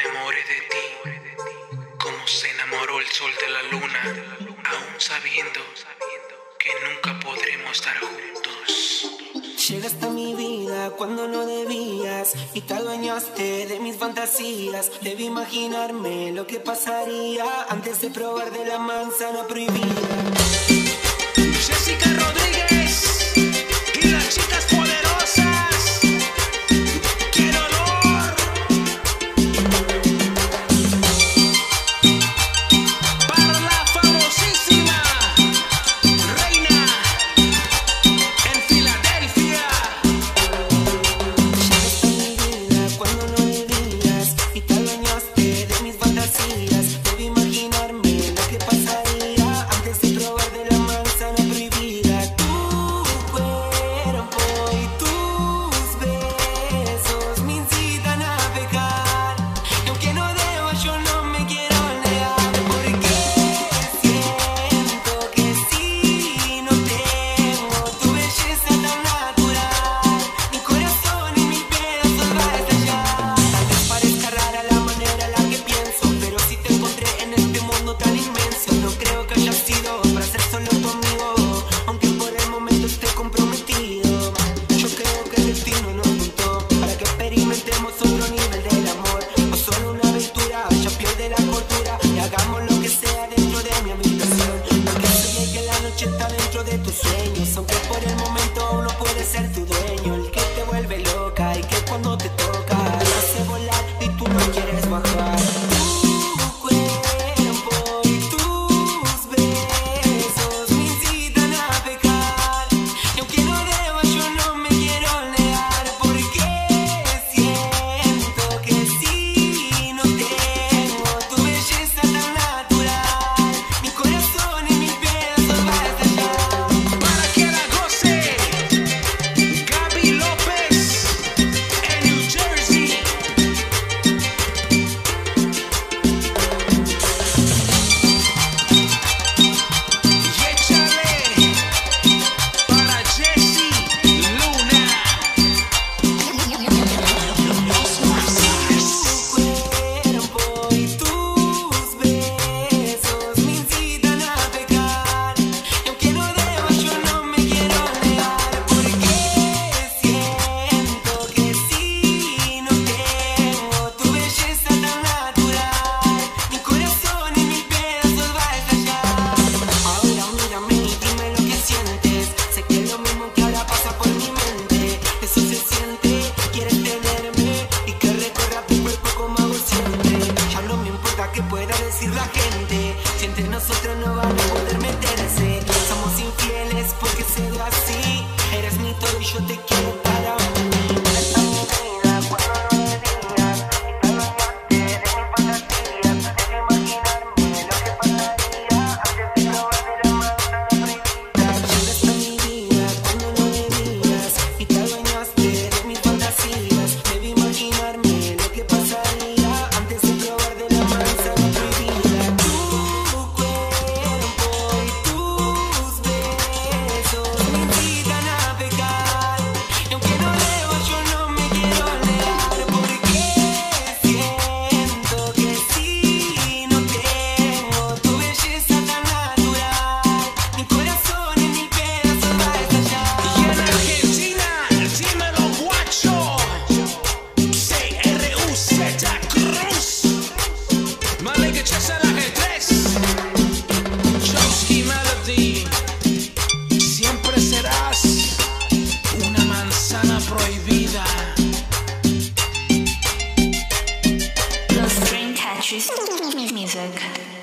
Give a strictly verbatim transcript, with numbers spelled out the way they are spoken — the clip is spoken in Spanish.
enamoré de ti, como se enamoró el sol de la luna, aún sabiendo que nunca podremos estar juntos. Llegaste a mi vida cuando no debías y te adueñaste de mis fantasías. Debí imaginarme lo que pasaría antes de probar de la manzana prohibida. Jessica Rodríguez y las chicas poderosas. ¡Qué dolor! Para la famosísima reina en Filadelfia. Llegaste a mi vida cuando no debías y te adueñaste de mis fantasías. Debí imaginarme lo que pasaría antes de probar de la manzana prohibida. Tu cuerpo y tus besos me incitan a pecar, y aunque no debo yo no me quiero negar, porque siento que si no tengo tu belleza tan natural, mi corazón y mis pedazos va a estallar. Tal vez parezca rara la manera en la que pienso, pero si te encontré en este mundo tan inmenso, no creo que haya sido para ser solo tu amigo, aunque por el momento esté comprometido. Yo creo que el destino nos juntó para que experimentemos otro nivel del amor, o solo una aventura, ya pierde la cordura y hagamos lo que sea dentro de mi habitación, porque sé que la noche está dentro de tus sueños, aunque por el momento uno puede ser tu dueño, el que te vuelve loca y que cuando te toca te hace volar y tú no quieres bajar. Tu cuerpo y tus besos me incitan a pecar, y aunque no debo yo no me quiero negar, porque siento que si no tengo tu belleza tan natural, mi corazón y mis pedazos va a estallar. Para que la goce Gaby López en New Jersey. Y échale para Jessie Luna. Tu cuerpo y tus besos me incitan a pecar, y aunque no debo yo no me quiero negar, porque siento que si no tengo tu belleza tan natural, mi corazón y mis pedazos va a estallar. Ahora mírame y dime lo que sientes, sé que es lo mismo que ahora pasa por mi mente. Eso se siente, quieres tenerme y que recorra tu cuerpo como hago siempre. Ya no me importa que pueda decir la gente, si entre nosotros no van a poder meterse. Somos infieles porque se ve así, eres mi todo y yo te quiero para mí. Esta mi vida cuando no debías y te adueñaste de mis fantasías. Debí imaginarme lo que pasaría antes de probar de la manzana prohibida. Llegaste a mi vida cuando no debías y te adueñaste de mis fantasías. Debí imaginarme lo que pasaría antes de probar de la manzana prohibida. Tu cuerpo y tus besos me incitan a pecar, y aunque no debo yo no me quiero negar, porque siento que si no tengo tu belleza tan natural, mi corazón y mis pedazos va a estallar. Y en Argentina, dímelo guacho. C R U Z Cruz. Malika Chesa la G tres. Chomsky Melody. Siempre serás una manzana prohibida. Los Dreamcatchers Music.